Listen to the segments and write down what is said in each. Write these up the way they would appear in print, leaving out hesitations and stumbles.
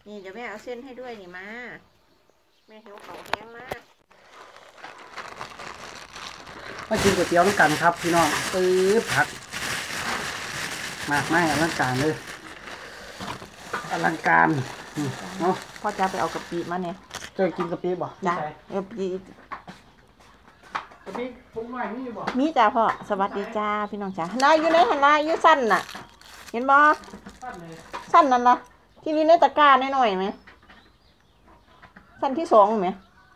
นี่เดี๋ยวแม่เอาเส้นให้ด้วยนี่มาแม่หิวของแห้งมากมากินก๋วยเตี๋ยวด้วยกันครับพี่น้องตื้อผักมากไม่อลังการเลยอลังการเนาะพ่อจะไปเอากะปิมาเนี่ยจะกินกะปิบ่จ้ะกะปิปรุงหน่อยมีบ่มีจ้าพ่อสวัสดีจ้าพี่น้องจ้านายอยู่ในหันลายอยู่สั้นน่ะเห็นบ่สั้นนั่นล่ะที่นี่ในตะกร้าหน่อยไหมสั้นที่สองไหม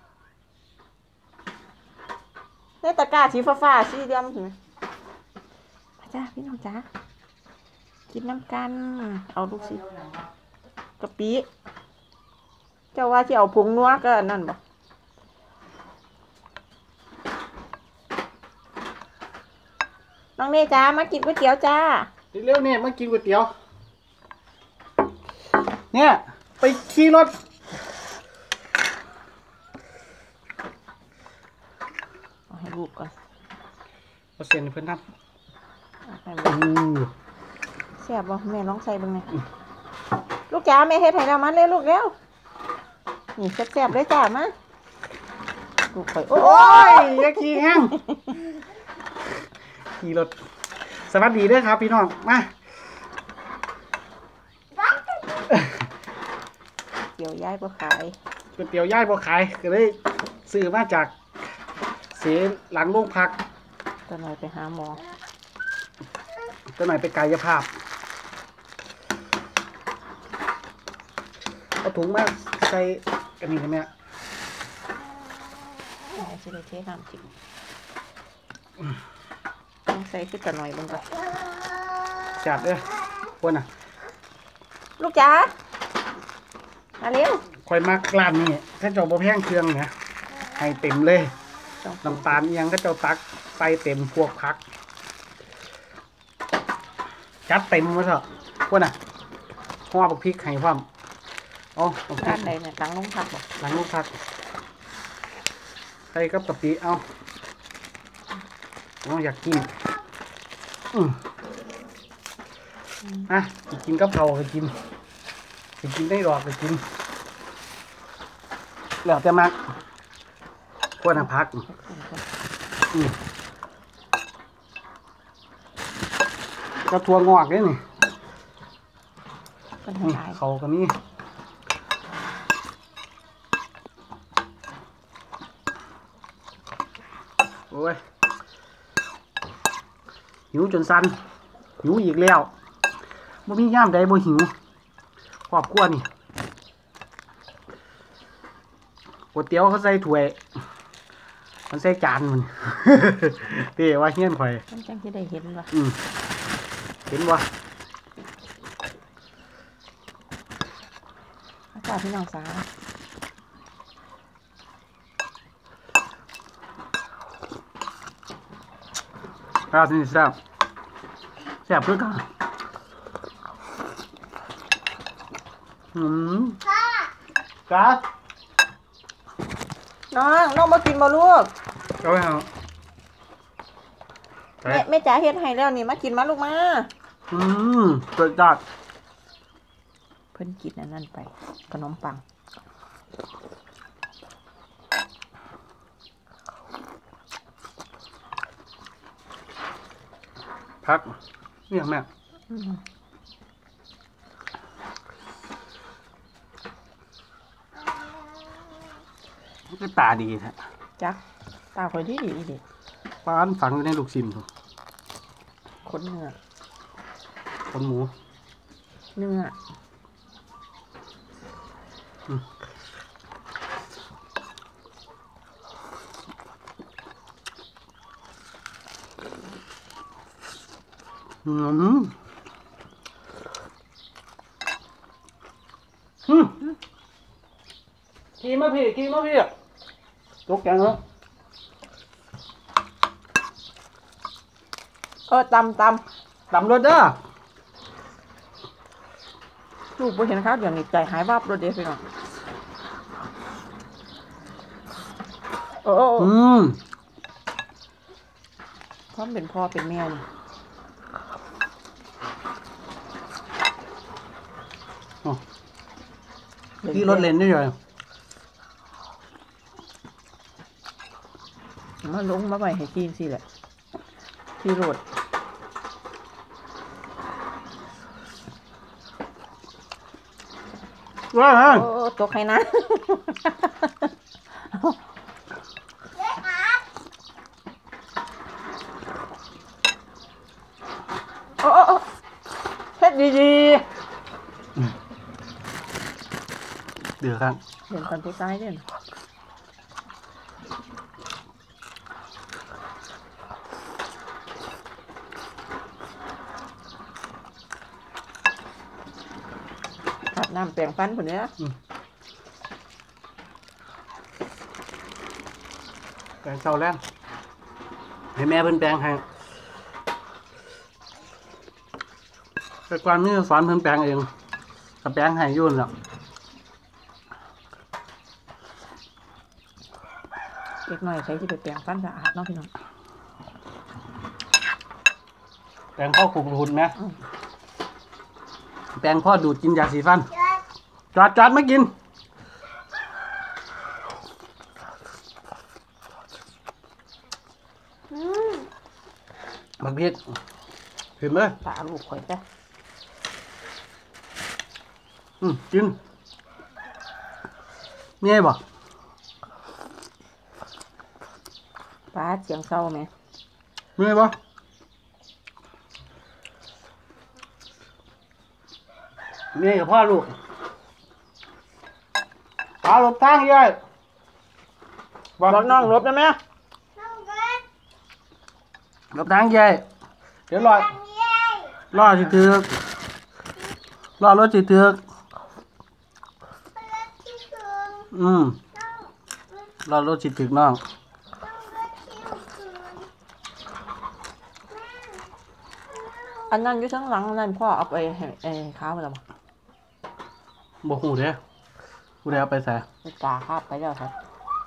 ในตะกร้าสีฟ้าสีดำเห็นไหมจ้าพี่น้องจ้ากินน้ำกันเอาดูสิกะปิเจ้าว่าที่เอาผงนัวก็นั่นบ่น้องเนจ้ามากินก๋วยเตี๋ยวจ้าเร็วเนี่ยมากินก๋วยเตี๋ยวเนี่ยไปขี่รถเอาให้ลูกก่อนเอาเส้นเพื่อนทำแซ่บบ่แม่ลองใส่บ้างไงลูกจ๋าแม่เฮ็ดให้เรามาเลยลูกเร็วนี่แซ่บๆเลยจ้ามาลูกไปโอ้ยอย่าขี่แห้งขี่รถสวัสดีด้วยครับพี่น้องมาเตี๋ยวย้ายบ่ขายก๋วยเตี๋ยวย่ายบ่ขายก็เลยซื้อมาจากเสียหลังโรงพักตอนหน่อยไปหาหมอตอนหน่อยไปกายภาพเอาถุงมาใส่กันนี่นะแม่ใส่เทน้ำจิ้มต้องใส่ขึ้นแต่หน่อยลงไปจัดเลยคนน่ะลูกจ๋ามาเร็วคอยมากร้านนี่ถ้าเจ้าบ่แพงเครื่องเนี่ยให้เต็มเลยน้ำตาลยังก็เจ้าตักใส่เต็มพวกพักจัดเต็มมาเถอะคนน่ะห่อบักพริกให้พร้อมอ๋อร้านไหนเนี่ยหลังลงพักบอกหลังลงพักใส่กับกะปิเอาอยากกินกินกับเขาก็กินได้ดอกก็กินแล้วแต่มากควรจะพักก็ทัวงอกเลยนี่เขาก็นี่โอ้ยหิวจนสั่นหิวอีกแล้วบ่มีย่ามใดบ่หิวครอบครัวนี่ก๋วยเตี๋ยวเขาใส่ถ้วยมันใส่จานมันเต้ว่าเฮี้ยนข่อยจังที่ได้เห็นว่ะเห็นว่ะอาจารย์พี่น้องสาวนี่แซ่บเพื่อกันจ้าน้องมากินมาลูกเอาไปเอาแม่จ๋าเฮ็ดให้แล้วนี่มากินมาลูกมาสุดยอดเพิ่นกินอันนั้นไปขนมปังพักนี่แม่ก็ตาดีแท้จักตาคอยดีดิป้านฝังอยู่ในลูกซิมถูกขนเนื้อขนหมูเนื้อกินมาพี่ตกแกงแล้วตำรถเด้อลูกบ่เห็นเขาอย่างนี้ใจหายวับรถเด้อพี่น้องพร้อมเป็นพ่อเป็นแม่นี่ที่รถเลนได้เลยมาลงมาไว้ให้กินสิแหละที่รถว้าวโอ้ตกให้นะโอ้เฮ็ดดีเดือดครับๆเห็นคนผู้ชายเด่นอาบน้ำแปรงฟันคนเนี้ยแปลงเช้าแล้วให้แม่เพิ่นแปลงให้แต่ก่อนนี่สอนเพิ่นแปลงเองกับแปลงให้ยุ่นแล้วเล็กน้อยใครที่ไปแปรงฟันสะอาดเนาะพี่น้องแปลงพ่อขุกหุ่นไหมแปลงพ่อดูดกินยาสีฟันจอดไม่กินบักเพียดเห็นเลยตาลูกข่อยจ้ะกินนี่ไงบ่ป้าเสียงเศร้าไหมนี่ไงบ่นี่กับพ่อลูกปลาหลบทางยัยบอกน้องลบได้ไหมหลบทางยัยเดี๋ยวรอสิถือกรอรถสิถือกรอรถสิถือกน้องอันนั้นอยู่ข้างหลังนั่นพ่อเอาไปให้ข้าวมาแล้วมั้งบ่หูเด้กูได้เอาไปใส่ไปตาคาบไปแล้วครับ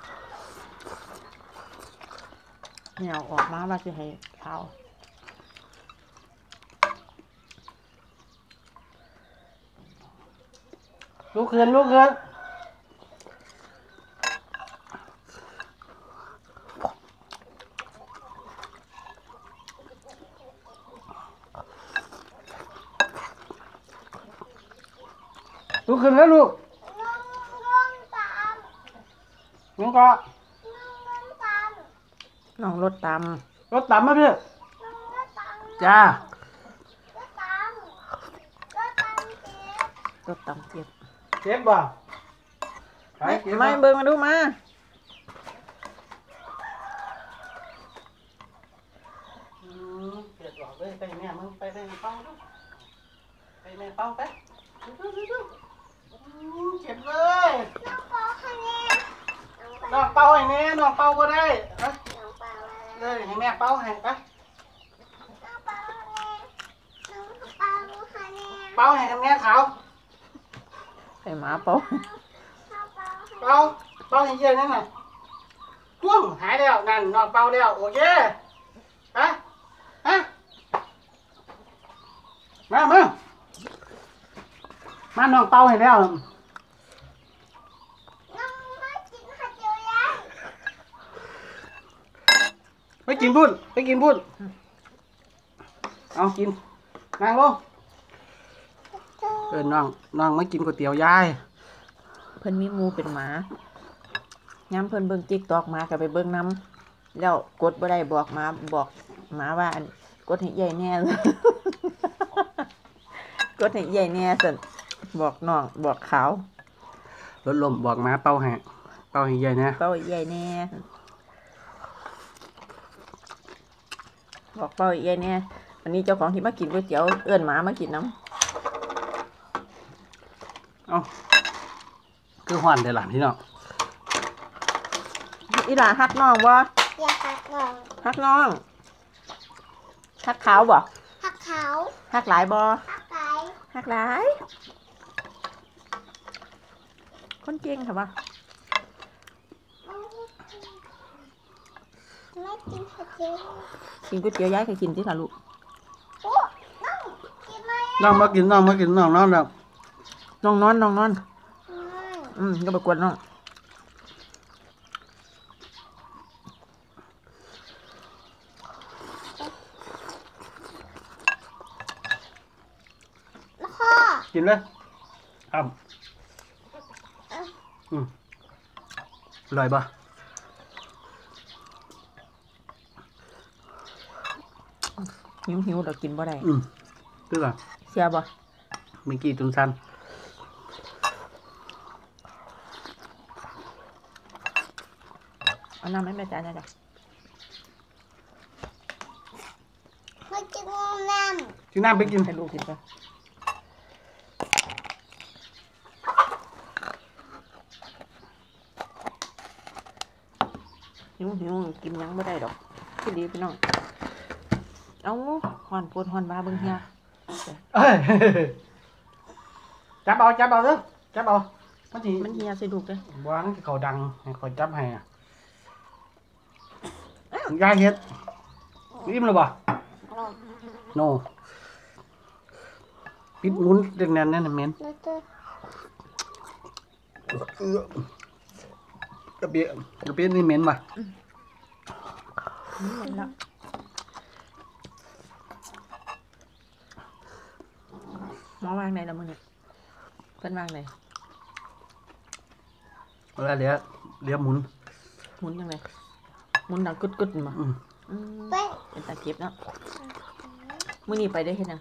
เนี่ยเอาออกมาว่าจะให้ข้าวลูกเขื่อนลูกเขื่อนลูกเขื่อนแล้วลูกน้องก็น้องรถตามรถต่ำมาพี่จ้ารถตามเจ็บเจ็บบ่ไปเจ็บบ่ไม่เบิ่งมาดูมาเจ็บบ่เลยไปแม่มึงไปแม่เป้าดูไปแม่เป้าไปเจ็บเลยน้องเป้าให้แน่น้องเป้าก็ได้เลยให้แม่เป้าให้ไปเป้าให้ทำแง่ขาวให้หมาเป่าเป้าให้เย็นนั่นน่ะตุ้งหายแล้วนั่นน้องเป้าแล้วโอเคฮะมาน้องเป้าให้แล้วไปกินพุ่นเอากินนั่งลงน้องไม่กินก๋วยเตี๋ยวยายเพิ่นมีหมูเป็นหมาย้ำเพิ่นเบิ่งTikTokมาก็ไปเบิ่งนำแล้วกดบ่ได้บอกหมาว่าอันกดให้ใหญ่แน่เลย กดให้ใหญ่แน่ซั่นบอกน้องบอกเขารถลมบอกมาเป้าให้ใหญ่นะเป้าใหญ่แน่บอกเป้าใหญ่แน่อันนี้เจ้าของที่มากินก๋วยเตี๋ยวเอื้อนหมามากินน้ำเอาคือหวานเดี๋ยวหลังพี่น้องอีหลาฮักน้องบ่อยากหักหน่องฮักน้องฮักขาวบ่หักเขาฮักหลายบ่หักไก่ฮักหลาย คนเก่งค่ะบ่ไม่กินเผ็ดเยอะกินก๋วยเตี๋ยวยายก็กินสิค่ะลูกโอ้น้องกินไหมน้องมากินน้องแล้วน้องนอนไม่ก็ไปกวนน้องแล้วพ่อกินเลยอ้ำอร่อยปะหิวเรากินบ่ได้คือแบบเสียบ่เมื่อกี้จุนซันเอาน้ำให้แม่จ๋าหน่อยจ้ะมากินน้ำที่น้ำไปกินให้ลูกกินไปหิวกินหยังไม่ได้ดอกกินดีพี่น้องเอาหอนปวดหอนบ้าเบิ่งเฮียเอ้ยจับเอาเด้อจับเอามันจีมันเฮียใส่ลูกเลยวางที่เขาดังให้เขาจับให้อะยายเฮ็ดอิ่มหรือเปล่าโนปิดมุ้นเด็กแน่นแน่นเมนแล้วก็กระเบียนี่เหม็นป่ะเห็นแล้วหมอวางไหนละมึงเนี่ยเพิ่นวางไหนแล้วเดี๋ยวหมุนหมุนยังไงหมุนดังกึดๆมาไปเป็นตาเก็บเนาะมื้อนี้ไปได้เฮ็ดหยัง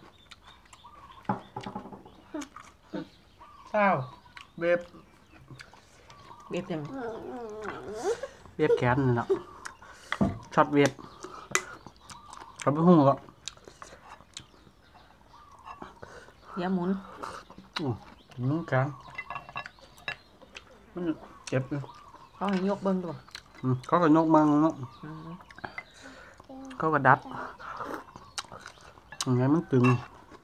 เช้าเว็บเบ็บยังเว็บแขนนี่เนาะช็อตเว็บเขาไปหุ้งก็เฮียหมุนนุ่งแขนมันเจ็บเลยเขาให้ยกเบิ่งดูเขาก็ยกมังเนาะเขาก็ดัดยังไงมันตึง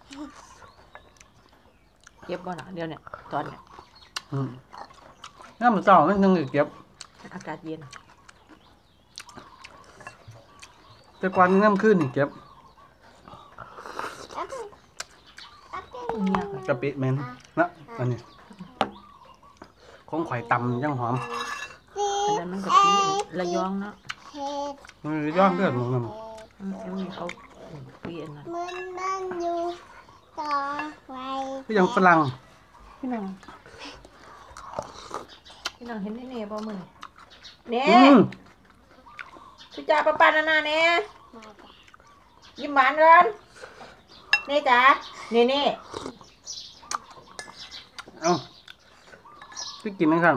เก็บบ่ล่ะเดี๋ยวเนี่ยตอนเนี่ยน้ำมันเศร้ามันยังเก็บอากาศเย็นแต่กวนน้ำขึ้นนี่เก็บเฮียค่ะกะปิเหม็นนะอันนี้ของข่อยตำยังหอมอันนั้นมันกะปิระยองเนาะเห็ดมันย้อนเลือดลงน้อันนี้เขาปีอันนั้นมันนั่งอยู่ต่อไว้ำก็ยังฝรั่งพี่น้องเห็นเน่ๆบ่มึงเน่อืมพี่จ๋าป้านานาเน่ยิ้มหวานกันเน่จ๋าเน่เอาพี่กินนะครับ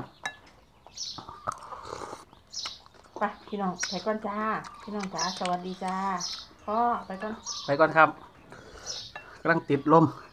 ไปพี่น้องไปก่อนจ้าพี่น้องจ๋าสวัสดีจ้าพ่อไปก่อนไปก่อนครับกำลังติดลม